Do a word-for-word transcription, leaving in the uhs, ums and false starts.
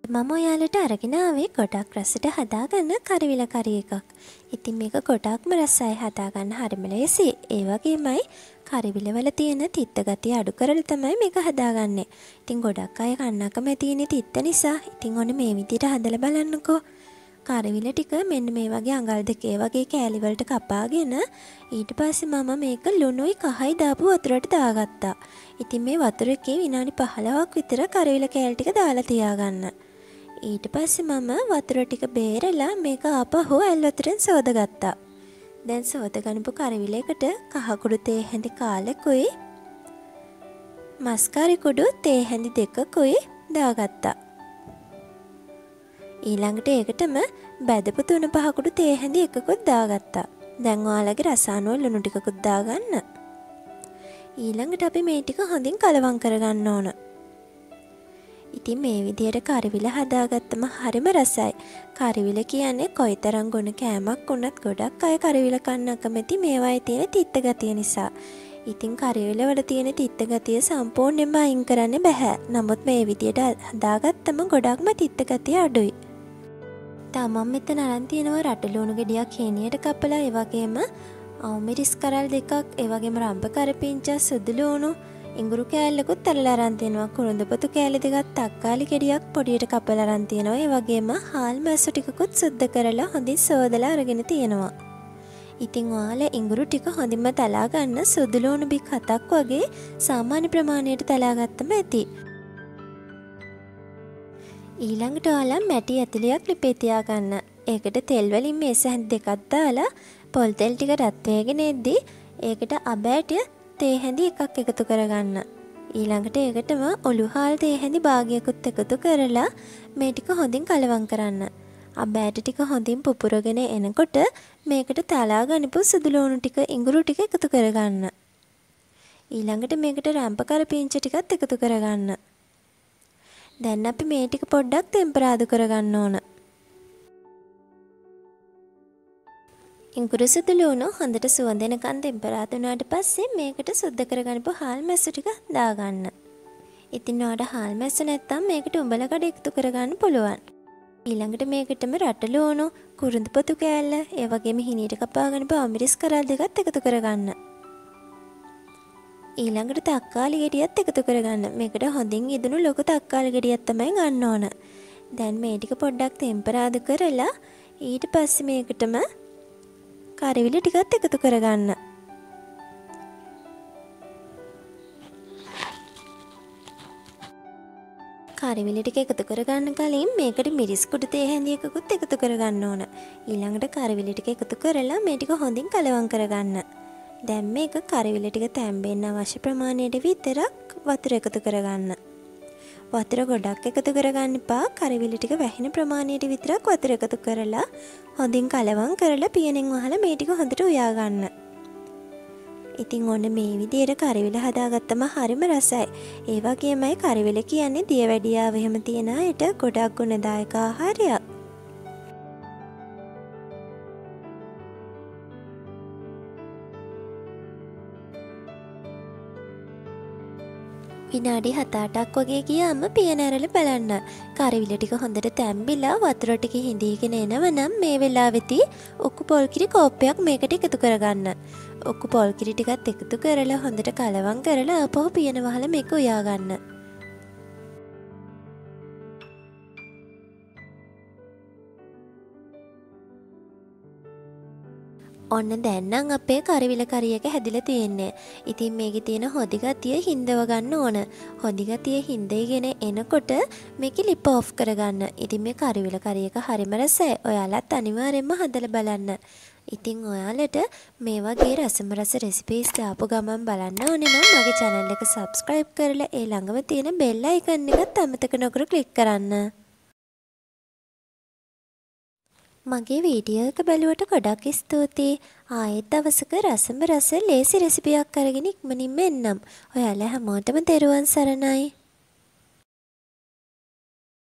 මම ඔයාලට අරගෙන ආවේ ගොඩක් රසට හදාගන්න කරවිල කරි එකක්. ඉතින් මේක ගොඩක්ම රසයි හදාගන්න හරිම ලේසියි. ඒ වගේමයි කරවිල වල තියෙන තිත්ත ගතිය අඩු කරලා තමයි මේක හදාගන්නේ. ඉතින් ගොඩක් අය කන්නකම තියෙන තිත්ත නිසා ඉතින් ඔන්න මේ විදිහට හදලා බලන්නකෝ. කරවිල ටික මෙන්න මේ වගේ අඟල් දෙකේ වගේ කෑලි වලට කපාගෙන ඊට පස්සේ මම මේක ලුණුයි කහයි දාපු වතුරට දාගත්තා. ඉතින් මේ වතුර එකේ විනාඩි පහළොවක් විතර කරවිල කෑලි ටික දාලා තියාගන්න. ඊට පස්සේ මම වතුර ටික බේරලා මේක ආපහු ඇල් වතුරෙන් සෝදගත්තා. දැන් සෝදගනපු කරවිලයකට කහ කුඩු තේ හැඳි කාලෙකුයි මස් කරි කුඩු තේ හැඳි දෙකකුයි දාගත්තා. ඊළඟට ඒකටම බැදපු තුන පහ කුඩු තේ හැඳි එකකුත් දාගත්තා. දැන් ඔයාලගේ රස අනුව ලුණු ටිකකුත් දාගන්න. ඊළඟට අපි මේ ටික හොඳින් කලවම් කරගන්න ඕන. ඉතින් මේ විදියට කරවිල හදාගත්තම හරිම රසයි. කරවිල කියන්නේ කොයිතරම් ගුණ කෑමක් වුණත් ගොඩක් අය කරවිල කන්න අකමැති මේවායේ තියෙන තිත්ත ගතිය නිසා. ඉතින් කරවිල වල තියෙන තිත්ත ගතිය සම්පූර්ණයෙන්ම අයින් කරන්න බෑ. නමුත් මේ විදියට හදාගත්තම ගොඩක්ම තිත්ත ගතිය අඩුයි. තමන් මෙතන අරන් තියෙනවා රටලුණු ගෙඩියක් හේනියට කපලා ඒ වගේම අවමිරිස් කරල් දෙකක් ඒ වගේම රම්බ කරපිංචා සුදු ලුණු ඉඟුරු කෑල්ලකුත් අරලා අරන් තියෙනවා කුරුඳපොතු කෑලි දෙකක් තක්කාලි ගෙඩියක් පොඩියට කපලා අරන් තියෙනවා ඒ වගේම හාල් මැස්සු ටිකකුත් සුද්ධ කරලා හොඳින් සෝදලා අරගෙන තියෙනවා. ඉතින් ඔයාලා ඉඟුරු ටික හොඳින්ම තලා ගන්න සුදු ලුණු බික් හතක් වගේ සාමාන්‍ය ප්‍රමාණයට තලා ගත්තම ඇති. ඊළඟට ඔයාලා මැටි ඇතුලියක් ලිපේ තියාගන්න. ඒකට තෙල් වලින් මේස හැඳි දෙකක් දාලා පොල් තෙල් ටික රත් වෙගෙන එද්දි ඒකට අබෑට තේ හැඳි එකක් එකතු කරගන්න. ඊළඟට ඒකටම ඔලු හාල් තේ හැඳි භාගයකුත් එකතු කරලා මේ ටික හොඳින් කලවම් කරන්න. අබෑට ටික හොඳින් පුපුරගෙන එනකොට මේකට තලා ගනිපු සුදු ලුණු ටික ඉඟුරු ටික එකතු කරගන්න. ඊළඟට මේකට රම්ප කරපිංච ටිකත් එකතු කරගන්න. දැන් අපි මේ ටික පොඩ්ඩක් ටෙම්පරාදු කරගන්න ඕන. ඉඟුරු සුදු ලුණු හොඳට සුවඳෙනකන් ටෙම්පරාදු වුණාට පස්සේ මේකට සුද්ධ කරගන්නපු හාල් මැස්සු ටික දාගන්න. ඉතින් ඔයාලට හාල් මැස්සු නැත්තම් මේකට උඹල කඩ එකතු කරගන්න පුළුවන්. ඊළඟට මේකටම රට ලුණු, කුරුඳුපොතු කෑල්ල, ඒ වගේම හිණීට කපාගන්නපු අමිරිස් කරල් දෙකත් එකතු කරගන්න. ඊළඟට තක්කාලි ගෙඩියත් එකතු කරගන්න. මේකට හොඳින් ඉදුණු ලොකු තක්කාලි ගෙඩියක් තමයි ගන්න ඕන. දැන් මේ ටික පොඩ්ඩක් ටෙම්පරාදු කරලා ඊට පස්සේ මේකටම කරවිල ටිකත් එකතු කරගන්න. කරවිල ටික එකතු කරගන්න කලින් මේකට මිරිස් කුඩු තේ හැඳි එකකුත් එකතු කරගන්න ඕන. ඊළඟට කරවිල ටික එකතු කරලා මේ ටික හොඳින් කලවම් කරගන්න. දැන් මේක කරවිල ටික තැම්බෙන්න අවශ්‍ය ප්‍රමාණයට විතරක් වතුර එකතු කරගන්න. වතුර ගොඩක් එකතු කරගන්න එපා. කරවිල ටික වැහෙන ප්‍රමාණයට විතරක් වතුර එකතු කරලා හොඳින් කලවම් කරලා පියනෙන් වහලා මේ ටික හොඳට උයා ගන්න. ඉතින් ඔන්න මේ විදිහට කරවිල හදාගත්තම හරිම රසයි. ඒ වගේමයි කරවිල කියන්නේ දියවැඩියාව එහෙම තියන අයට ගොඩක් ගුණදායක ආහාරයක්. විනාඩි හත අටක් වගේ ගියාම පියන ඇරලා බලන්න. කරවිල ටික හොඳට තැම්බිලා වතුර ටික හිඳීගෙන එනවනම් මේ වෙලාවෙදී උක්කු පොල් කිරි කෝප්පයක් මේකට එකතු කරගන්න. උක්කු පොල් කිරි ටිකත් එකතු කරලා හොඳට කලවම් කරලා ආපහු පියන වහලා මේක උයා ගන්න. ඔන්න දැන් නම් අපේ කරවිල කරි එක හැදිලා තියෙන්නේ. ඉතින් මේකේ තියෙන හොදි ගතිය හින්දව ගන්න ඕන. හොදි ගතිය හින්දේගෙන එනකොට මේක ලිප් ඔෆ් කරගන්න. ඉතින් මේ කරවිල කරි එක හරිම රසයි. ඔයාලත් අනිවාර්යෙන්ම හදලා බලන්න. ඉතින් ඔයාලට මේ වගේ රසම රස රෙසිපීස් දාපු ගමන් බලන්න ඕනේ නම් මගේ channel එක subscribe කරලා ඒ ළඟම තියෙන bell icon එකත් අමතක නොකර click කරන්න. මගේ වීඩියෝ එක බලුවට ගොඩක් ස්තුතියි. ආයෙත් දවසක රසම රස ලේසි රෙසිපියක් අරගෙන ඉක්මනින්ම එන්නම්. ඔයාලා හැමෝටම තෙරුවන් සරණයි.